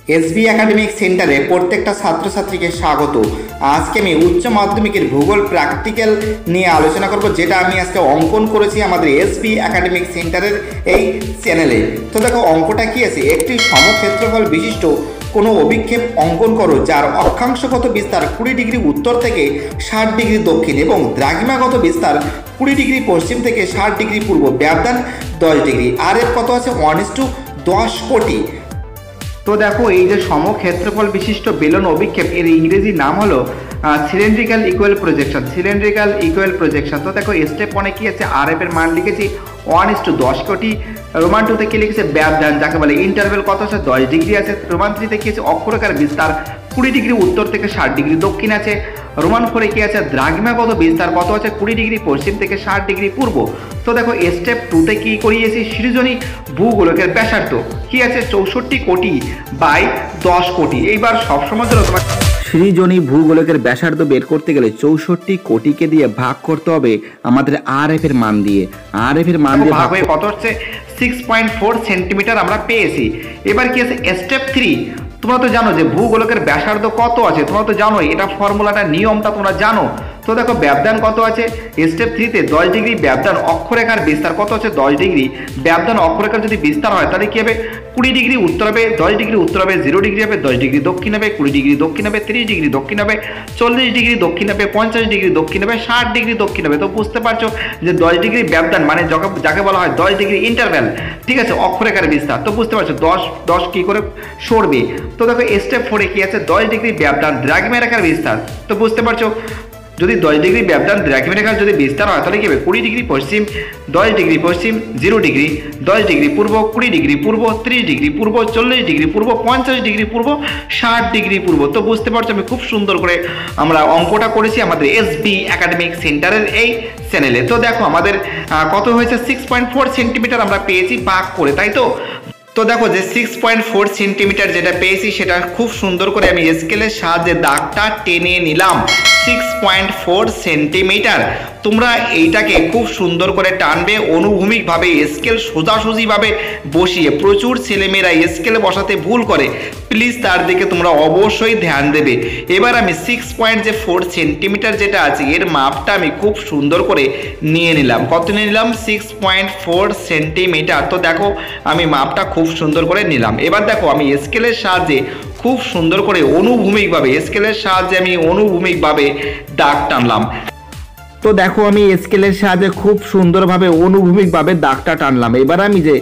SB academic সেন্টারে প্রত্যেকটা ছাত্রছাত্রীকে স্বাগত। আজকে আমি উচ্চ মাধ্যমিকের ভূগোল প্র্যাকটিক্যাল নিয়ে আলোচনা করব, যেটা আমি আজকে অঙ্কন করেছি আমাদের এসবি একাডেমিক সেন্টারের এই চ্যানেলে। তো দেখো অঙ্কটা কি আছে, একটি সমক্ষেত্রফল বিশিষ্ট কোনো অভিক্ষেপ অঙ্কন করো যার অক্ষাংশগত বিস্তার 20 ডিগ্রি উত্তর থেকে 60 ডিগ্রি দক্ষিণ এবং দ্রাঘিমাগত বিস্তার 20 ডিগ্রি পশ্চিম থেকে 60 ডিগ্রি পূর্ব, ব্যবধান 10 ডিগ্রি। আর এর কত আছে 1:10 কোটি। তো দেখো এই যে সমক্ষেত্রফল বিশিষ্ট বেলন অভিক্ষেপ এর ইংরেজি নাম হলো cylindrical equal projection. Cylindrical equal projection. তো দেখো স্টেপ 1 কি আছে, আর এর মান লিখেছি 1:10 কোটি। রোমান 2 তে কি লিখেছে, ব্যবধান যাকে বলে ইন্টারভেল কত আছে 10 ডিগ্রি আছে। রোমান 3 তে কি আছে, অক্ষরেখার বিস্তার 20 ডিগ্রি উত্তর থেকে 60 ডিগ্রি দক্ষিণ আছে। রোমান 4 এ কি আছে, দ্রাঘিমাগত বিস্তার কত আছে 20 ডিগ্রি পশ্চিম থেকে 60 ডিগ্রি পূর্ব। তো দেখো স্টেপ 2 তে কি করিয়েছি, সৃজনী ভূগোলকের ব্যাসার্ধ কি আছে 64 কোটি বাই 10 কোটি। এইবার সবসময় জন্য তোমার সৃজনী ভূগোলকের ব্যাসার্ধ বের করতে গেলে 64 কোটিকে দিয়ে ভাগ করতে হবে আমাদের আর এফ এর মান দিয়ে। আর এফ এর মান দিয়ে ভাগ হয়ে কত হচ্ছে 6.4 সেন্টিমিটার আমরা পেয়েছি। এবার কি আছে স্টেপ 3, তোমরা তো জানো যে ভূগোলকের ব্যাসার্ধ কত আছে, তোমরা তো জানো এটা ফর্মুলাটা নিয়মটা তোমরা জানো। তো দেখো ব্যবধান কত আছে স্টেপ 3 তে 10 ডিগ্রি ব্যবধান, অক্ষরেখার বিস্তার কত আছে 10 ডিগ্রি ব্যবধান, অক্ষরেখার যদি বিস্তার হয় তাহলে কি হবে 20 ডিগ্রি উত্তর হবে, 10 ডিগ্রি উত্তর হবে, 0 ডিগ্রি হবে, 10 ডিগ্রি দক্ষিণ হবে, 20 ডিগ্রি দক্ষিণ হবে, 30 ডিগ্রি দক্ষিণ হবে, 40 ডিগ্রি দক্ষিণ হবে, 50 ডিগ্রি দক্ষিণ হবে, 60 ডিগ্রি দক্ষিণ হবে। তো বুঝতে পারছো যে 10 ডিগ্রি ব্যবধান মানে যাকে বলা হয় 10 ডিগ্রি ইন্টারভ্যাল, ঠিক আছে, অক্ষরেখার বিস্তার। তো বুঝতে পারছো 10 কি করে সরবে। তো দেখো স্টেপ 4 এ কি আছে 10 ডিগ্রি ব্যবধান, দ্রাঘিমারেখার বিস্তার। তো বুঝতে পারছো যদি 10 ডিগ্রি ব্যবধান দ্রাঘিমারেখার যদি বিস্তার হয় তাহলে কি হবে 20 ডিগ্রি পশ্চিম, 10 ডিগ্রি পশ্চিম, 0 ডিগ্রি, 10 ডিগ্রি পূর্ব, 20 ডিগ্রি পূর্ব, 30 ডিগ্রি পূর্ব, 40 ডিগ্রি পূর্ব, 50 ডিগ্রি পূর্ব, 60 ডিগ্রি পূর্ব। তো বুঝতে পারছো আমি খুব সুন্দর করে আমরা অঙ্কটা করেছি আমাদের এসবি একাডেমিক সেন্টারের এই চ্যানেলে। তো দেখো আমাদের কত হয়েছে 6.4 সেন্টিমিটার আমরা পেয়েছি ভাগ করে, তাই তো। তো দেখো যে 6.4 সেন্টিমিটার যেটা পেয়েছি সেটা খুব সুন্দর করে আমি স্কেলের সাহায্যে দাগটা টেনে নিলাম 6.4 সেন্টিমিটার। তোমরা এইটাকে খুব সুন্দর করে টানবে অনুভূমিকভাবে, স্কেল সোজাসুজিভাবে বসিয়ে। প্রচুর ছেলেমেয়েরা স্কেলে বসাতে ভুল করে, প্লিজ তার দিকে তোমরা অবশ্যই ধ্যান দেবে। এবার আমি 6.4 সেন্টিমিটার যেটা আছে এর মাপটা আমি খুব সুন্দর করে নিয়ে নিলাম। কত নিয়ে নিলাম 6.4 সেন্টিমিটার। তো দেখো আমি মাপটা খুব সুন্দর করে নিলাম। এবার দেখো আমি স্কেলের সাহায্যে খুব সুন্দর করে অনুভূমিকভাবে স্কেলের সাহায্যে আমি অনুভূমিকভাবে দাগ টানলাম। তো দেখো আমি স্কেলের সাহায্যে খুব সুন্দরভাবে অনুভূমিকভাবে দাগটা টানলাম। এবার আমি যে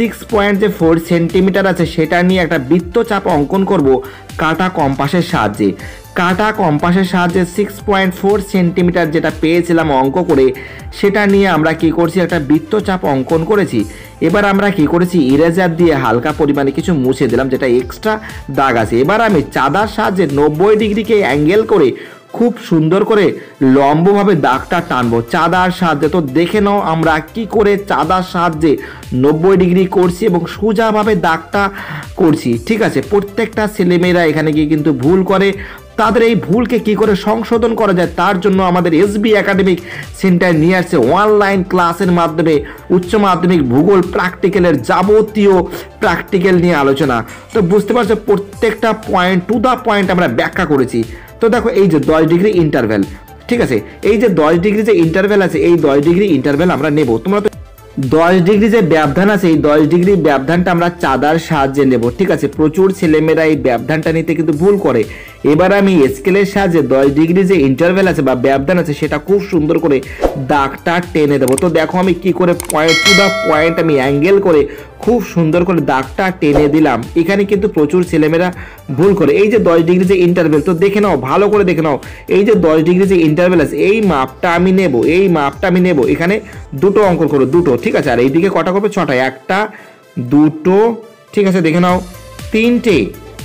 6.4 সেন্টিমিটার আছে সেটা নিয়ে একটা বৃত্তচাপ অঙ্কন করব কাটা কম্পাসের সাহায্যে। কাটা কম্পাসের সাহায্যে 6.4 সেন্টিমিটার যেটা পেয়েছিলাম অঙ্ক করে সেটা নিয়ে আমরা কি করছি একটা বৃত্তচাপ অঙ্কন করেছি। এবার আমরা কি করেছি ইরেজার দিয়ে হালকা পরিমাণে কিছু মুছে দিলাম যেটা এক্সট্রা দাগ আছে। এবার আমি চাঁদার সাহায্যে 90 ডিগ্রিকে অ্যাঙ্গেল করে খুব সুন্দর করে লম্বভাবে দাগটা টানবো চাঁদার সাহায্যে। তো দেখে নাও আমরা কি করে চাঁদার সাহায্যে 90 ডিগ্রি করছি এবং সোজাভাবে দাগটা করছি, ঠিক আছে। প্রত্যেকটা ছেলেমেয়েরা এখানে গিয়ে কিন্তু ভুল করে, তাদের এই ভুলকে কি করে সংশোধন করা যায় তার জন্য আমাদের এসবি একাডেমিক সেন্টার নিয়ে আসছে অনলাইন ক্লাসের মাধ্যমে উচ্চ মাধ্যমিক ভূগোল প্র্যাকটিক্যালের যাবতীয় প্র্যাকটিক্যাল নিয়ে আলোচনা। তো বুঝতে পারছো প্রত্যেকটা পয়েন্ট টু দ্য পয়েন্ট আমরা ব্যাখ্যা করেছি। তো দেখো এই যে 10 ডিগ্রি ইন্টারভ্যাল, ঠিক আছে, এই যে 10 ডিগ্রি যে ইন্টারভ্যাল আছে এই 10 ডিগ্রি ইন্টারভ্যাল আমরা নেব। তোমরা তো 10 ডিগ্রি যে ব্যবধান আছে এই 10 ডিগ্রি ব্যবধানটা আমরা চাঁদার সাহায্যে নেব, ঠিক আছে। প্রচুর ছেলেমেয়েরা এই ব্যবধানটা নিতে কিন্তু ভুল করে। এবার আমি স্কেলের সাহায্যে 10 ডিগ্রি যে ইন্টারভ্যাল আছে বা ব্যবধান আছে সেটা খুব সুন্দর করে দাগটা টেনে দেবো। তো দেখো আমি কি করে পয়েন্ট টু দ্য পয়েন্ট আমি অ্যাঙ্গেল করে খুব সুন্দর করে দাগটা টেনে দিলাম। এখানে কিন্তু প্রচুর ছেলেমেয়েরা ভুল করে। এই যে 10 ডিগ্রি যে ইন্টারভ্যাল, তো দেখে নাও ভালো করে দেখে নাও, এই যে 10 ডিগ্রি যে ইন্টারভ্যাল আছে এই মাপটা আমি নেব, এই মাপটা আমি নেব। এখানে দুটো অঙ্কন করো, দুটো, ঠিক আছে। আর এইদিকে কটা করবে 6টা, 1টা 2টো, ঠিক আছে, দেখে নাও 3টে,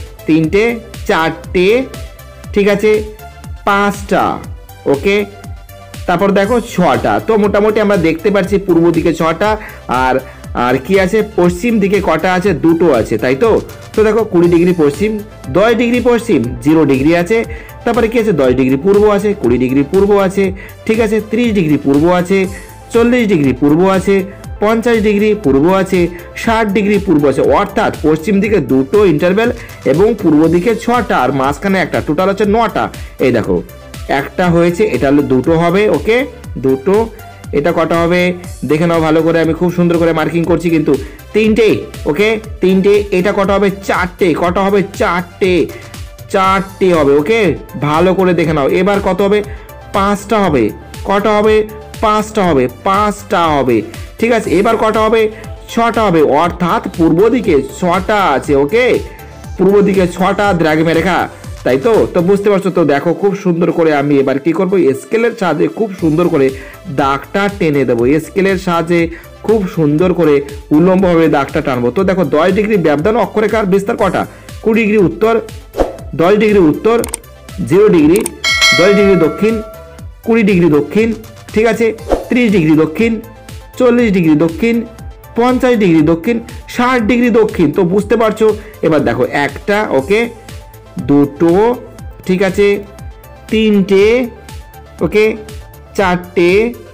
4টে, ঠিক আছে, 5টা, ওকে। তারপর দেখো 6টা। তো মোটামুটি আমরা দেখতে পাচ্ছি পূর্ব দিকে 6টা আর কি আছে পশ্চিম দিকে কটা আছে 2টো আছে, তাই তো। তো দেখো 20 ডিগ্রি পশ্চিম, 10 ডিগ্রি পশ্চিম, 0 ডিগ্রি আছে। তারপরে কি আছে 10 ডিগ্রি পূর্ব আছে, 20 ডিগ্রি পূর্ব আছে, ঠিক আছে, 30 ডিগ্রি পূর্ব আছে, 40 ডিগ্রি পূর্ব আছে, 50 ডিগ্রি পূর্ব আছে, 60 ডিগ্রি পূর্ব আছে, অর্থাৎ পশ্চিম দিকে দুটো ইন্টারভ্যাল এবং পূর্ব দিকে 6টা আর মাঝখানে একটা, টোটাল হচ্ছে 9টা। এই দেখো একটা হয়েছে, এটা হলো দুটো হবে, ওকে দুটো। এটা কটা হবে দেখে নাও ভালো করে, আমি খুব সুন্দর করে মার্কিং করছি কিন্তু। 3টে, ওকে 3টে। এটা কটা হবে 4টে, কটা হবে 4টে, 4টে হবে, ওকে ভালো করে দেখে নাও। এবার কত হবে 5টা হবে, কটা হবে 5টা হবে, 5টা হবে, ঠিক আছে। এবার কটা হবে 6টা হবে, অর্থাৎ পূর্ব দিকে 6টা আছে, ওকে পূর্ব দিকে 6টা দ্রাঘিমা রেখা, তাই তো। তো বুঝতে পারছো তো, দেখো খুব সুন্দর করে আমি এবার কি করব, স্কেলের সাহায্যে খুব সুন্দর করে দাগটা টেনে দেবো। স্কেলের সাহায্যে খুব সুন্দর করে উল্লম্বভাবে দাগটা টানবো। তো দেখো 10 ডিগ্রি ব্যবধান অক্ষরেখার বিস্তার কটা, 20 ডিগ্রি উত্তর, 10 ডিগ্রি উত্তর, 0 ডিগ্রি, 10 ডিগ্রি দক্ষিণ, 20 ডিগ্রি দক্ষিণ, ঠিক আছে, 30 ডিগ্রি দক্ষিণ, 40 ডিগ্রি দক্ষিণ, 50 ডিগ্রি দক্ষিণ, 60 ডিগ্রি দক্ষিণ। তো বুঝতে পারছো। এবার দেখো একটা, ওকে দুটো, ঠিক আছে, 3টে, ওকে 4টে,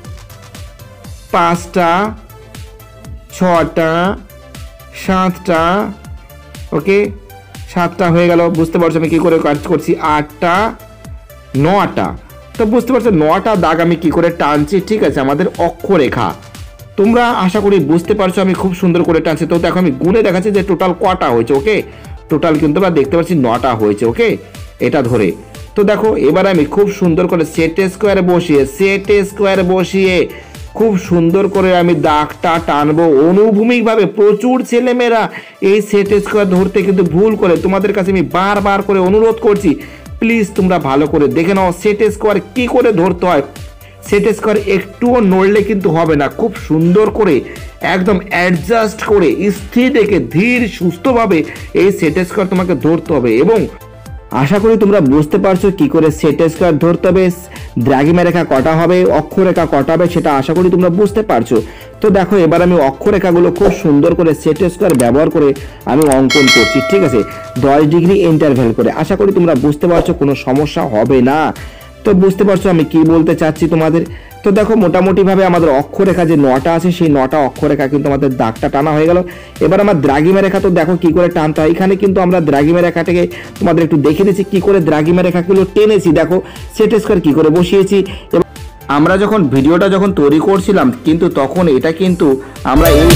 5টা, 6টা, 7টা, ওকে 7টা হয়ে গেল। বুঝতে পারছো আমি কি করে কাজ করছি। 8টা, 9টা। তো বুঝতে পারছো 9টা দাগ আমি কি করে টানছি, ঠিক আছে, আমাদের অক্ষরেখা। তোমরা আশা করি বুঝতে পারছো আমি খুব সুন্দর করে টানছি। তো দেখো আমি গুনে দেখাচ্ছি যে টোটাল কটা হয়েছে, ওকে টোটাল কিন্তু আমরা দেখতে পাচ্ছি 9টা হয়েছে, ওকে এটা ধরে। তো দেখো এবার আমি খুব সুন্দর করে সেট স্কোয়ার বসিয়ে খুব সুন্দর করে আমি দাগটা টানবো অনুভূমিকভাবে। প্রচুর ছেলেমেয়েরা এই সেট স্কোয়ার ধরতে কিন্তু ভুল করে, তোমাদের কাছে আমি বারবার করে অনুরোধ করছি প্লিজ তোমরা ভালো করে দেখে নাও সেট স্কোয়ার কী করে ধরতে হয়। সেট স্কোয়ার একটুও নড়লে কিন্তু হবে না, খুব সুন্দর করে একদম অ্যাডজাস্ট করে স্থির রেখে ধীর সুস্থভাবে এই সেট স্কোয়ার তোমাকে ধরতে হবে। এবং আশা করি তোমরা বুঝতে পারছো কি করে সেট স্কোয়ার ধরতে হবে, দ্রাঘিমা রেখা কটা হবে, অক্ষরেখা কটা হবে, সেটা আশা করি তোমরা বুঝতে পারছো। তো দেখো এবার আমি অক্ষরেখাগুলো খুব সুন্দর করে সেট স্কোয়ার ব্যবহার করে আমি অঙ্কন করছি, ঠিক আছে 10 ডিগ্রি ইন্টারভ্যাল করে। আশা করি তোমরা বুঝতে পারছো, কোনো সমস্যা হবে না। তো বুঝতে পারছো আমি কি বলতে চাচ্ছি তোমাদের। তো দেখো মোটামুটিভাবে আমাদের অক্ষরেখা যে 9টা আছে সেই 9টা অক্ষরেখা কিন্তু আমাদের দাগটা টানা হয়ে গেল। এবার আমার দ্রাঘিমা রেখা তো দেখো কি করে টানতে হয়। এখানে কিন্তু আমরা দ্রাঘিমা রেখাটাকে তোমাদের একটু দেখে দিচ্ছি কি করে দ্রাঘিমা রেখাগুলো টেনেছি। দেখো সেট স্কোয়ার কি করে বসিয়েছি। আমরা যখন ভিডিওটা তৈরি করছিলাম কিন্তু তখন এটা কিন্তু আমরা এই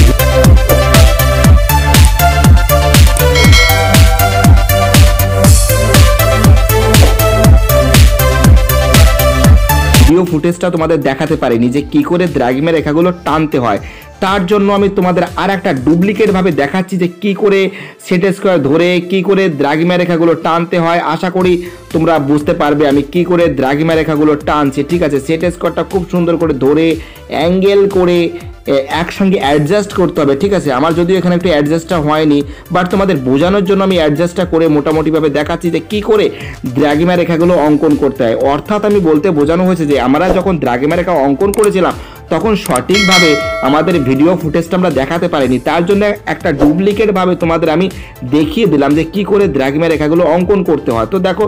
ভিডিও ফুটেজটা তোমাদের দেখাতে পারিনি যে কি করে দ্রাঘিমা রেখাগুলো টানতে হয়। তার জন্য আমি তোমাদের আর একটা ডুপ্লিকেট ভাবে দেখাচ্ছি যে কি করে সেট স্কোয়ার ধরে কি করে দ্রাঘিমা রেখাগুলো টানতে হয়। আশা করি তোমরা বুঝতে পারবে আমি কি করে দ্রাঘিমা রেখাগুলো টানছি, ঠিক আছে। সেট স্কোয়ারটা খুব সুন্দর করে ধরে অ্যাঙ্গেল করে একসঙ্গে অ্যাডজাস্ট করতে হবে, ঠিক আছে। আমার যদিও এখানে একটু অ্যাডজাস্টটা হয়নি, বাট তোমাদের বোঝানোর জন্য আমি অ্যাডজাস্টটা করে মোটামুটিভাবে দেখাচ্ছি যে কী করে দ্রাঘিমা রেখাগুলো অঙ্কন করতে হয়। অর্থাৎ আমি বলতে বোঝানো হয়েছে যে আমরা যখন দ্রাঘিমা রেখা অঙ্কন করেছিলাম তখন সঠিকভাবে আমাদের ভিডিও ফুটেজটা আমরা দেখাতে পারিনি, তার জন্য একটা ডুপ্লিকেটভাবে তোমাদের আমি দেখিয়ে দিলাম যে কী করে দ্রাঘিমা রেখাগুলো অঙ্কন করতে হয়। তো দেখো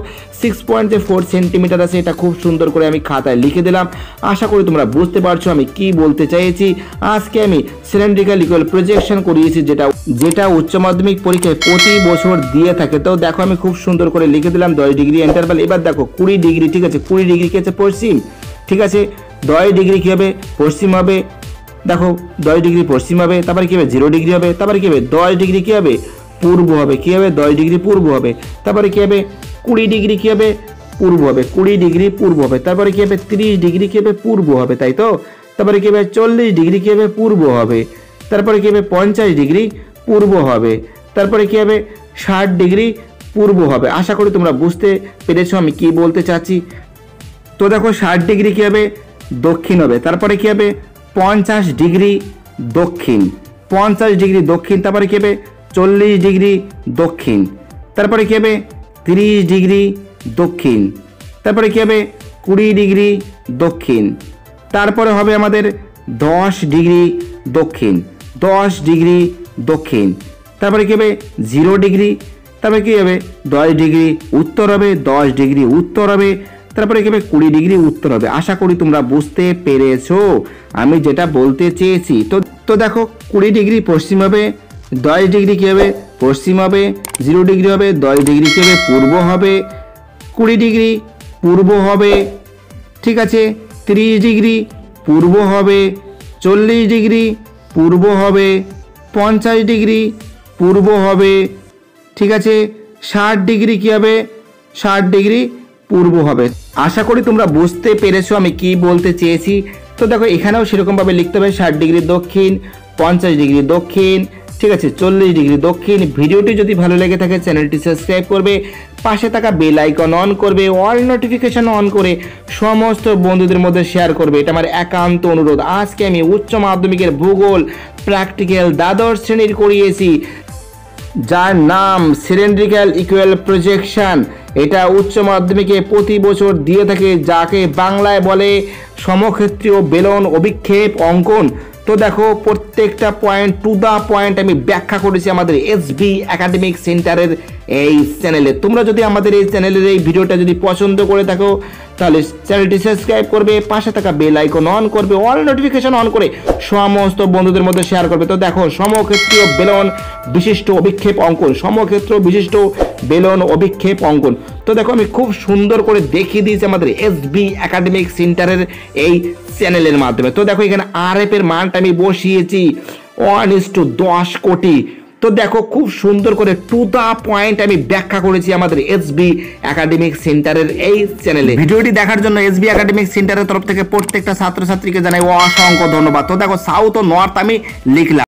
6.4 সেন্টিমিটার আছে, এটা খুব সুন্দর করে আমি খাতায় লিখে দিলাম। আশা করি তোমরা বুঝতে পারছো আমি কি বলতে চাইছি। আজকে আমি সিলিন্ড্রিক্যাল ইকুয়াল প্রজেকশন করিয়েছি যেটা উচ্চ মাধ্যমিক পরীক্ষায় প্রতি বছর দিয়ে থাকে। তো দেখো আমি খুব সুন্দর করে লিখে দিলাম 10 ডিগ্রি ইন্টারভ্যাল। এবার দেখো 20 ডিগ্রি, ঠিক আছে 20 ডিগ্রি কি আছে পশ্চিম, ঠিক আছে 10 ডিগ্রি কী হবে পশ্চিম হবে। দেখো 10 ডিগ্রি পশ্চিম হবে, তারপরে কী হবে 0 ডিগ্রি হবে, তারপরে কী হবে 10 ডিগ্রি কী হবে পূর্ব হবে, কী হবে 10 ডিগ্রি পূর্ব হবে, তারপরে কী হবে 20 ডিগ্রি কী হবে পূর্ব হবে, 20 ডিগ্রি পূর্ব হবে, তারপরে কী হবে 30 ডিগ্রি কী হবে পূর্ব হবে, তাই তো। তারপরে কী হবে 40 ডিগ্রি কী হবে পূর্ব হবে, তারপরে কী হবে 50 ডিগ্রি পূর্ব হবে, তারপরে কী হবে 60 ডিগ্রি পূর্ব হবে। আশা করি তোমরা বুঝতে পেরেছো আমি কি বলতে চাচ্ছি। তো দেখো 60 ডিগ্রি কী হবে দক্ষিণ হবে, তারপরে কী হবে 50 ডিগ্রি দক্ষিণ, 50 ডিগ্রি দক্ষিণ, তারপরে কী হবে 40 ডিগ্রি দক্ষিণ, তারপরে কী হবে 30 ডিগ্রি দক্ষিণ, তারপরে কী হবে 20 ডিগ্রি দক্ষিণ, তারপরে হবে আমাদের 10 ডিগ্রি দক্ষিণ, 10 ডিগ্রি দক্ষিণ, তারপরে কী হবে 0 ডিগ্রি, তারপরে কী হবে 10 ডিগ্রি উত্তর হবে, 10 ডিগ্রি উত্তর হবে, তারপরে কী হবে 20 ডিগ্রি উত্তর হবে। আশা করি তোমরা বুঝতে পেরেছো আমি যেটা বলতে চেয়েছি। তো তো দেখো 20 ডিগ্রি পশ্চিম হবে, 10 ডিগ্রি কী হবে পশ্চিম হবে, 0 ডিগ্রি হবে, 10 ডিগ্রি কী হবে পূর্ব হবে, 20 ডিগ্রি পূর্ব হবে, ঠিক আছে, 30 ডিগ্রি পূর্ব হবে, 40 ডিগ্রি পূর্ব হবে, 50 ডিগ্রি পূর্ব হবে, ঠিক আছে, 60 ডিগ্রি কী হবে 60 ডিগ্রি পূর্ব হবে। আশা করি তোমরা বুঝতে পেরেছো আমি কি বলতে চেয়েছি। তো দেখো এখানেও সেরকমভাবে লিখতে হবে 60 ডিগ্রি দক্ষিণ, 50 ডিগ্রি দক্ষিণ, ঠিক আছে, 40 ডিগ্রি দক্ষিণ। ভিডিওটি যদি ভালো লেগে থাকে চ্যানেলটি সাবস্ক্রাইব করবে, পাশে থাকা বেল আইকন অন করবে, অল নোটিফিকেশন অন করে সমস্ত বন্ধুদের মধ্যে শেয়ার করবে, এটা আমার একান্ত অনুরোধ। আজকে আমি উচ্চ মাধ্যমিকের ভূগোল প্র্যাকটিক্যাল দ্বাদশ শ্রেণীর করিয়েছি, যার নাম সিলিন্ড্রিক্যাল ইকুয়াল প্রজেকশন। এটা উচ্চ মাধ্যমিকে প্রতি বছর দিয়ে থাকে, যাকে বাংলায় বলে সমক্ষেত্রীয় বেলন অভিক্ষেপ অঙ্কন। তো দেখো প্রত্যেকটা পয়েন্ট টু দ্য পয়েন্ট আমি ব্যাখ্যা করেছি আমাদের এসবি একাডেমিক সেন্টারের এই চ্যানেলে। তোমরা যদি আমাদের এই চ্যানেলের এই ভিডিওটা যদি পছন্দ করে থাকো তাহলে চ্যানেলটি সাবস্ক্রাইব করবে, পাশে থাকা বেল আইকন অন করবে, অল নোটিফিকেশন অন করে সমস্ত বন্ধুদের মধ্যে শেয়ার করবে। তো দেখো সমক্ষেত্রীয় বেলন বিশিষ্ট অভিক্ষেপ অঙ্কন, সমক্ষেত্র বিশিষ্ট বেলন অভিক্ষেপ অঙ্কন। তো দেখো আমি খুব সুন্দর করে দেখিয়ে দিয়েছি আমাদের এসবি একাডেমিক সেন্টারের এই চ্যানেলের মাধ্যমে। তো দেখো এখানে আরএফ এর মানটা আমি বসিয়েছি 1:10 কোটি। তো দেখো খুব সুন্দর করে টু দা পয়েন্ট আমি ব্যাখ্যা করেছি আমাদের এসবি একাডেমিক সেন্টারের এই চ্যানেলে। ভিডিওটি দেখার জন্য এসবি একাডেমিক সেন্টারের তরফ থেকে প্রত্যেকটা ছাত্রছাত্রীকে জানাই অসংখ্য ধন্যবাদ। তো দেখো সাউথ ও নর্থ আমি লিখলাম।